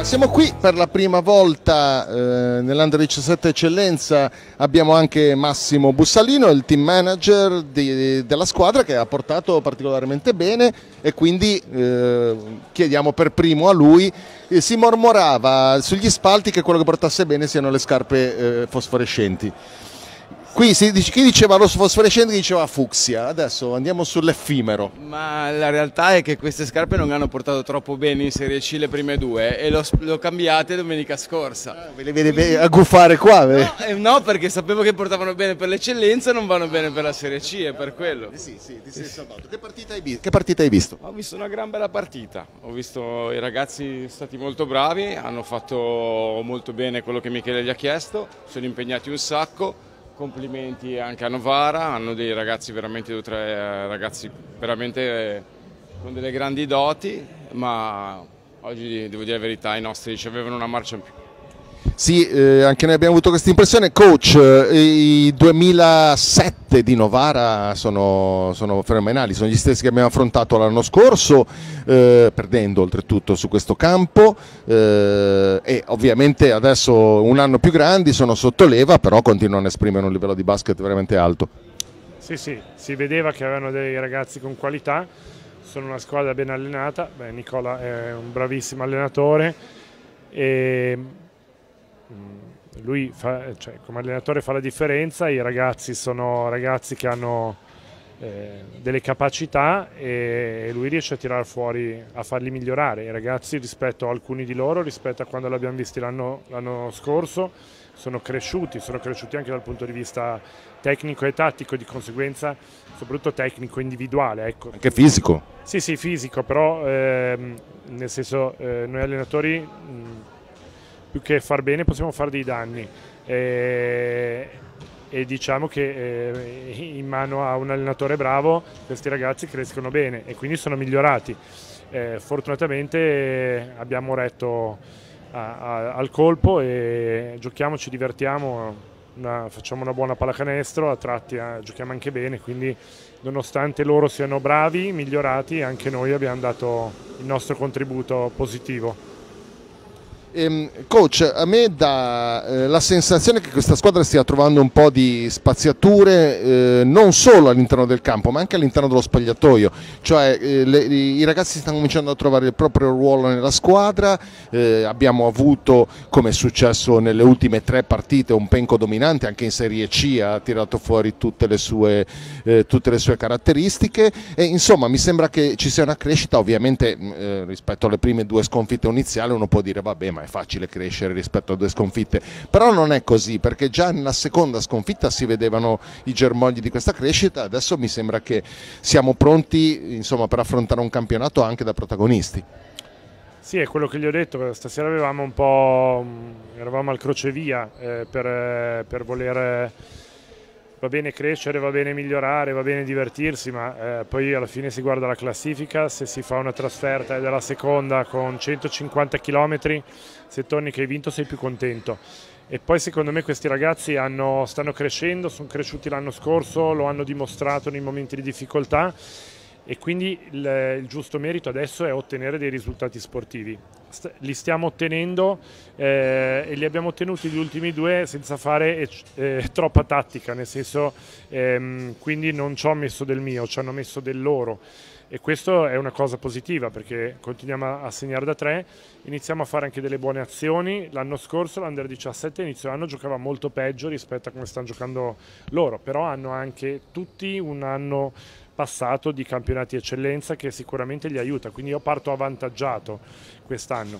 Siamo qui per la prima volta nell'Under 17 Eccellenza, abbiamo anche Massimo Bussalino, il team manager della squadra, che ha portato particolarmente bene, e quindi chiediamo per primo a lui. Si mormorava sugli spalti che quello che portasse bene siano le scarpe fosforescenti. Qui chi diceva rosso fosforescente diceva fucsia, adesso andiamo sull'effimero. Ma la realtà è che queste scarpe non hanno portato troppo bene in Serie C le prime due e l'ho cambiate domenica scorsa. Ve le vede a guffare qua? No, perché sapevo che portavano bene per l'eccellenza e non vanno bene per la Serie C, è per quello. Sì, ti sei salvato. Che partita hai visto? Ho visto una gran bella partita, ho visto i ragazzi stati molto bravi, hanno fatto molto bene quello che Michele gli ha chiesto, sono impegnati un sacco. Complimenti anche a Novara, hanno dei ragazzi veramente, due o tre ragazzi veramente con delle grandi doti, ma oggi devo dire la verità, i nostri ci avevano una marcia in più. Sì, anche noi abbiamo avuto questa impressione. Coach, i 2007 di Novara sono fenomenali, sono gli stessi che abbiamo affrontato l'anno scorso, perdendo oltretutto su questo campo, e ovviamente adesso un anno più grandi, sono sotto leva, però continuano a esprimere un livello di basket veramente alto. Sì, si vedeva che avevano dei ragazzi con qualità, sono una squadra ben allenata. Nicola è un bravissimo allenatore e lui come allenatore fa la differenza. I ragazzi sono ragazzi che hanno delle capacità e lui riesce a tirar fuori, a farli migliorare. I ragazzi, rispetto a alcuni di loro, rispetto a quando l'abbiamo visti l'anno scorso, sono cresciuti anche dal punto di vista tecnico e tattico, di conseguenza soprattutto tecnico individuale, ecco. Anche fisico? Sì, fisico, però nel senso noi allenatori più che far bene possiamo fare dei danni, e diciamo che in mano a un allenatore bravo questi ragazzi crescono bene e quindi sono migliorati. Fortunatamente abbiamo retto al colpo e giochiamo, ci divertiamo, facciamo una buona pallacanestro, a tratti giochiamo anche bene, quindi nonostante loro siano bravi, migliorati, anche noi abbiamo dato il nostro contributo positivo. Coach, a me dà la sensazione che questa squadra stia trovando un po' di spaziature, non solo all'interno del campo ma anche all'interno dello spogliatoio, cioè i ragazzi stanno cominciando a trovare il proprio ruolo nella squadra. Abbiamo avuto, come è successo nelle ultime 3 partite, un Penco dominante, anche in Serie C ha tirato fuori tutte le sue caratteristiche, e insomma mi sembra che ci sia una crescita. Ovviamente rispetto alle prime 2 sconfitte iniziali uno può dire vabbè, ma è facile crescere rispetto a 2 sconfitte, però non è così, perché già nella seconda sconfitta si vedevano i germogli di questa crescita. Adesso mi sembra che siamo pronti, insomma, per affrontare un campionato anche da protagonisti. Sì, è quello che gli ho detto, stasera eravamo al crocevia per voler, va bene crescere, va bene migliorare, va bene divertirsi, ma poi alla fine si guarda la classifica. Se si fa una trasferta ed è la seconda con 150 km, se torni che hai vinto sei più contento. E poi secondo me questi ragazzi stanno crescendo, sono cresciuti l'anno scorso, lo hanno dimostrato nei momenti di difficoltà, e quindi il giusto merito adesso è ottenere dei risultati sportivi. Li stiamo ottenendo e li abbiamo ottenuti gli ultimi 2 senza fare troppa tattica, nel senso quindi non ci ho messo del mio, ci hanno messo del loro, e questo è una cosa positiva perché continuiamo a segnare da 3, iniziamo a fare anche delle buone azioni. L'anno scorso l'Under 17 inizio anno giocava molto peggio rispetto a come stanno giocando loro, però hanno anche tutti un anno passato di campionati eccellenza che sicuramente gli aiuta, quindi io parto avvantaggiato quest'anno,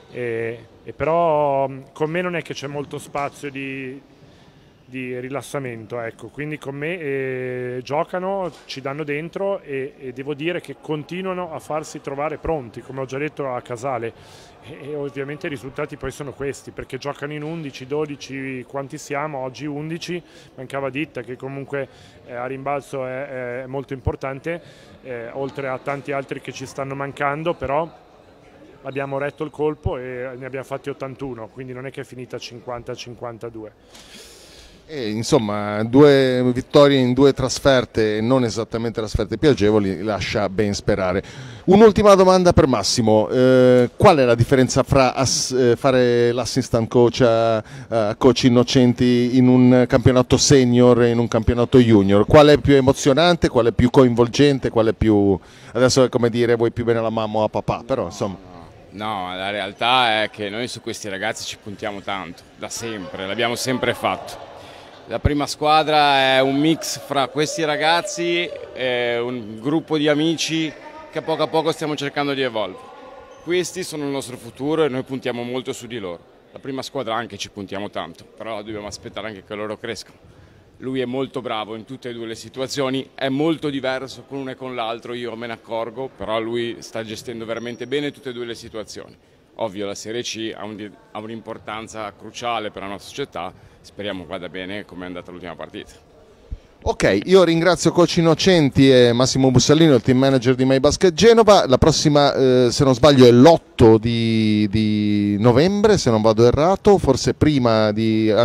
però con me non è che c'è molto spazio di rilassamento, ecco. Quindi con me giocano, ci danno dentro e devo dire che continuano a farsi trovare pronti, come ho già detto a Casale, e ovviamente i risultati poi sono questi, perché giocano in 11, 12, quanti siamo? Oggi 11, mancava Ditta che comunque a rimbalzo è molto importante, oltre a tanti altri che ci stanno mancando, però abbiamo retto il colpo e ne abbiamo fatti 81, quindi non è che è finita 50-52. E, insomma, 2 vittorie in 2 trasferte, non esattamente trasferte più agevoli, lascia ben sperare. Un'ultima domanda per Massimo: qual è la differenza fra fare l'assistant coach a coach innocenti in un campionato senior e in un campionato junior? Qual è più emozionante, qual è più coinvolgente, qual è più, adesso è come dire vuoi più bene alla mamma o a papà, però insomma. No, la realtà è che noi su questi ragazzi ci puntiamo tanto, da sempre, l'abbiamo sempre fatto. La prima squadra è un mix fra questi ragazzi e un gruppo di amici che a poco stiamo cercando di evolvere. Questi sono il nostro futuro e noi puntiamo molto su di loro. La prima squadra anche ci puntiamo tanto, però dobbiamo aspettare anche che loro crescano. Lui è molto bravo in tutte e 2 le situazioni, è molto diverso con uno e con l'altro, io me ne accorgo, però lui sta gestendo veramente bene tutte e 2 le situazioni. Ovvio la Serie C ha un'importanza cruciale per la nostra società, speriamo vada bene come è andata l'ultima partita. Ok, io ringrazio coach Innocenti e Massimo Bussallino, il team manager di MyBasket Genova. La prossima, se non sbaglio, è l'8 di novembre, se non vado errato, forse prima di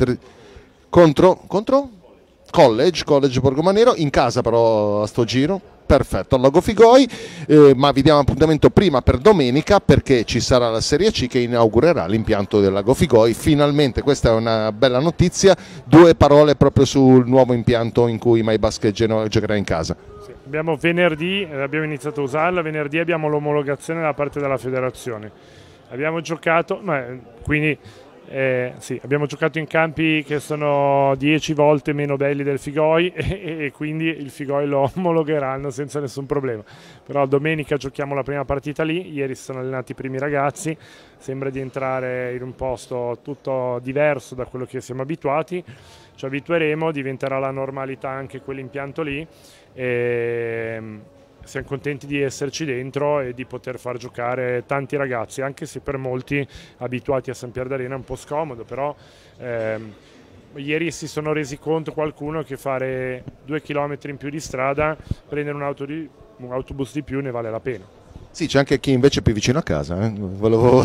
contro College Borgomanero, in casa però a sto giro. Perfetto, al Lago Figoi, ma vi diamo appuntamento prima per domenica perché ci sarà la Serie C che inaugurerà l'impianto del Lago Figoi. Finalmente, questa è una bella notizia. 2 parole proprio sul nuovo impianto in cui MyBasket Genova giocherà in casa. Sì, abbiamo venerdì, abbiamo iniziato a usarla, venerdì abbiamo l'omologazione da parte della federazione. Abbiamo giocato, quindi sì, abbiamo giocato in campi che sono 10 volte meno belli del Figoi e quindi il Figoi lo omologheranno senza nessun problema. Però domenica giochiamo la prima partita lì, ieri si sono allenati i primi ragazzi, sembra di entrare in un posto tutto diverso da quello che siamo abituati, ci abitueremo, diventerà la normalità anche quell'impianto lì e siamo contenti di esserci dentro e di poter far giocare tanti ragazzi, anche se per molti abituati a San Pier d'Arena è un po' scomodo, però ieri si sono resi conto qualcuno che fare 2 chilometri in più di strada, prendere un autobus di più ne vale la pena. Sì, c'è anche chi invece è più vicino a casa. Volevo...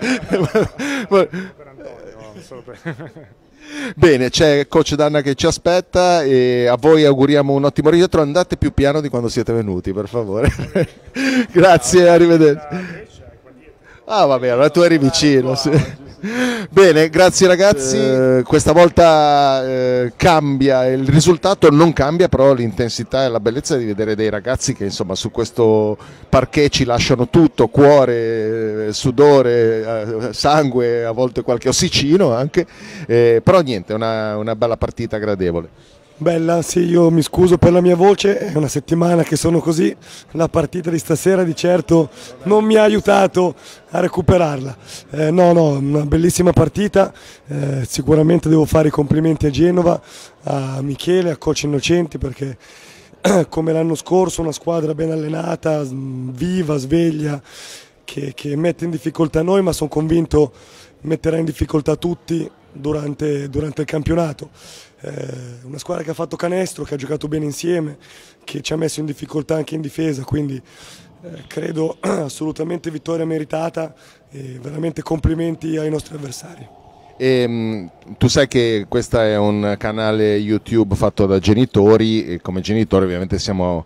Per Antonio, solo per... Bene, c'è coach Danna che ci aspetta e a voi auguriamo un ottimo rientro. Andate più piano di quando siete venuti, per favore. Grazie, arrivederci. Ah, vabbè, allora tu eri vicino. Sì. Bene, grazie ragazzi. Questa volta cambia, il risultato non cambia, però l'intensità e la bellezza di vedere dei ragazzi che insomma su questo parquet ci lasciano tutto, cuore, sudore, sangue, a volte qualche ossicino anche, però niente, è una bella partita gradevole. Bella, sì, io mi scuso per la mia voce, è una settimana che sono così, la partita di stasera di certo non mi ha aiutato a recuperarla. No, una bellissima partita, sicuramente devo fare i complimenti a Genova, a Michele, a coach Innocenti perché come l'anno scorso una squadra ben allenata, viva, sveglia, che mette in difficoltà noi, ma sono convinto metterà in difficoltà tutti durante il campionato. Una squadra che ha fatto canestro, che ha giocato bene insieme, che ci ha messo in difficoltà anche in difesa, quindi credo assolutamente vittoria meritata e veramente complimenti ai nostri avversari. Tu sai che questo è un canale YouTube fatto da genitori e come genitori ovviamente siamo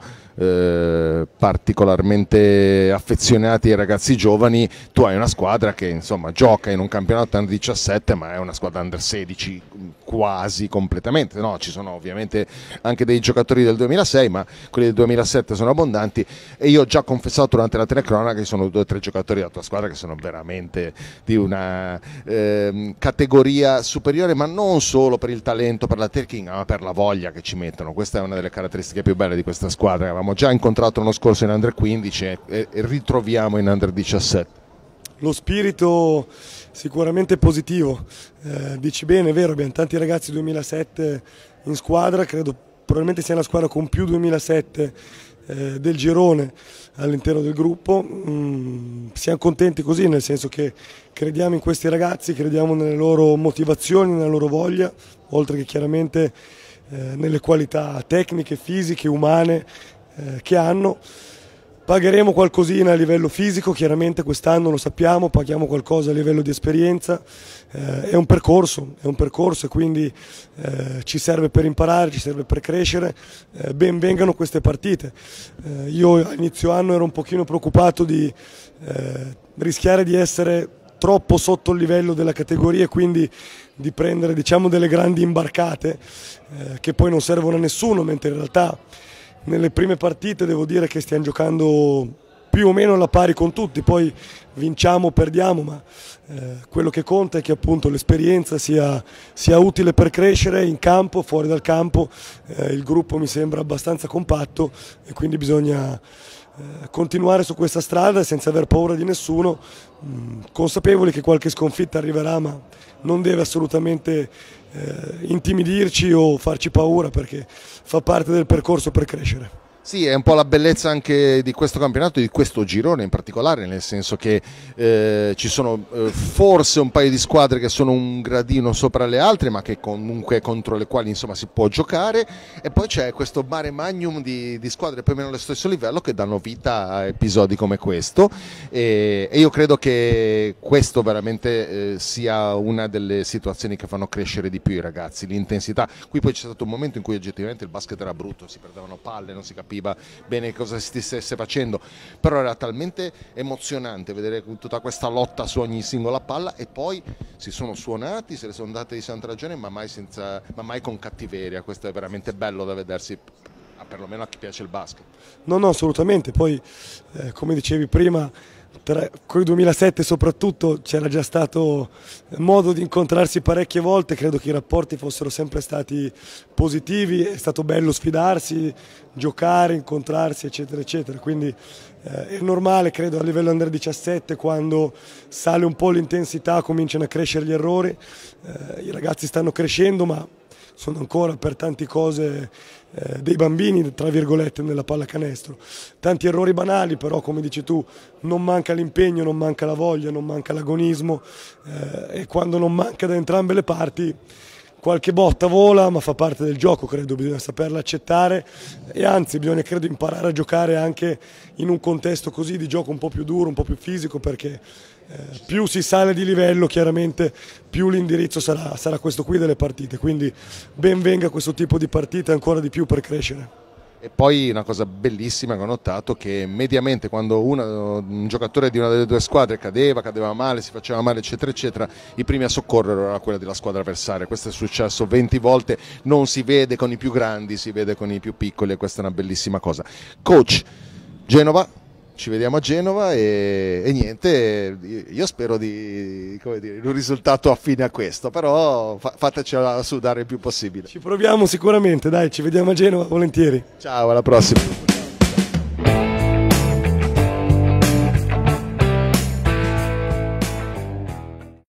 particolarmente affezionati ai ragazzi giovani. Tu hai una squadra che insomma gioca in un campionato under 17 ma è una squadra under 16 quasi completamente, no? Ci sono ovviamente anche dei giocatori del 2006 ma quelli del 2007 sono abbondanti e io ho già confessato durante la telecronaca che sono 2 o 3 giocatori della tua squadra che sono veramente di una categoria superiore, ma non solo per il talento, per la tecnica, ma per la voglia che ci mettono. Questa è una delle caratteristiche più belle di questa squadra. Avevamo già incontrato l'anno scorso in Under 15 e ritroviamo in Under 17. Lo spirito sicuramente positivo, dici bene, è vero, abbiamo tanti ragazzi 2007 in squadra, credo probabilmente sia la squadra con più 2007 del girone all'interno del gruppo. Siamo contenti così, nel senso che crediamo in questi ragazzi, crediamo nelle loro motivazioni, nella loro voglia, oltre che chiaramente nelle qualità tecniche, fisiche, umane che hanno. Pagheremo qualcosina a livello fisico, chiaramente quest'anno lo sappiamo, paghiamo qualcosa a livello di esperienza, è un percorso e quindi ci serve per imparare, ci serve per crescere, ben vengano queste partite. Io a inizio anno ero un pochino preoccupato di rischiare di essere troppo sotto il livello della categoria e quindi di prendere, diciamo, delle grandi imbarcate che poi non servono a nessuno, mentre in realtà nelle prime partite devo dire che stiamo giocando più o meno alla pari con tutti, poi vinciamo o perdiamo, ma quello che conta è che appunto l'esperienza sia utile per crescere in campo, fuori dal campo. Il gruppo mi sembra abbastanza compatto e quindi bisogna continuare su questa strada senza aver paura di nessuno, consapevoli che qualche sconfitta arriverà, ma non deve assolutamente intimidirci o farci paura, perché fa parte del percorso per crescere. Sì, è un po' la bellezza anche di questo campionato, di questo girone in particolare, nel senso che ci sono forse un paio di squadre che sono un gradino sopra le altre, ma che comunque contro le quali insomma si può giocare, e poi c'è questo mare magnum di squadre più o meno allo stesso livello che danno vita a episodi come questo, e io credo che questo veramente sia una delle situazioni che fanno crescere di più i ragazzi, l'intensità. Qui poi c'è stato un momento in cui oggettivamente il basket era brutto, si perdevano palle, non si capiva bene cosa si stesse facendo, però era talmente emozionante vedere tutta questa lotta su ogni singola palla, e poi si sono suonati, se ne sono andate di santa ragione, ma mai con cattiveria. Questo è veramente bello da vedersi, perlomeno a chi piace il basket. No, assolutamente. Poi come dicevi prima, con il 2007 soprattutto c'era già stato modo di incontrarsi parecchie volte, credo che i rapporti fossero sempre stati positivi, è stato bello sfidarsi, giocare, incontrarsi eccetera eccetera, quindi è normale, credo, a livello under 17 quando sale un po' l'intensità cominciano a crescere gli errori, i ragazzi stanno crescendo ma sono ancora per tante cose dei bambini, tra virgolette, nella pallacanestro. Tanti errori banali, però come dici tu non manca l'impegno, non manca la voglia, non manca l'agonismo, e quando non manca da entrambe le parti qualche botta vola, ma fa parte del gioco, credo, bisogna saperla accettare e anzi bisogna, credo, imparare a giocare anche in un contesto così di gioco un po' più duro, un po' più fisico, perché più si sale di livello chiaramente più l'indirizzo sarà questo qui delle partite, quindi ben venga questo tipo di partite ancora di più per crescere. E poi una cosa bellissima che ho notato, che mediamente quando un giocatore di una delle due squadre cadeva male, si faceva male eccetera eccetera, i primi a soccorrere era quella della squadra avversaria. Questo è successo 20 volte, non si vede con i più grandi, si vede con i più piccoli, e questa è una bellissima cosa. Coach, Genova, ci vediamo a Genova e niente, io spero di un risultato affine a questo, però fatecela sudare il più possibile. Ci proviamo sicuramente, dai, ci vediamo a Genova, volentieri. Ciao, alla prossima.